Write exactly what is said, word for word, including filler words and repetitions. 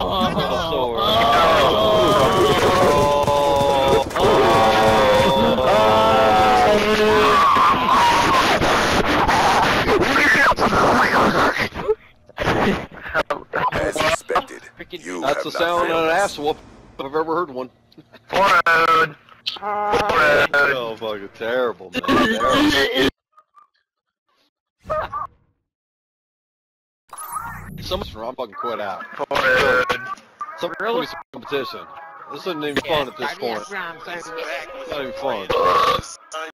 sword. As expected, you That's the have not sound of failed an us. ass whoop if I've ever heard one. Forward. Oh, fucking terrible, man. Terrible. Someone's wrong. I'm fucking quit out. Forward. Some really? Competition. This isn't even fun at this point. It's not even fun.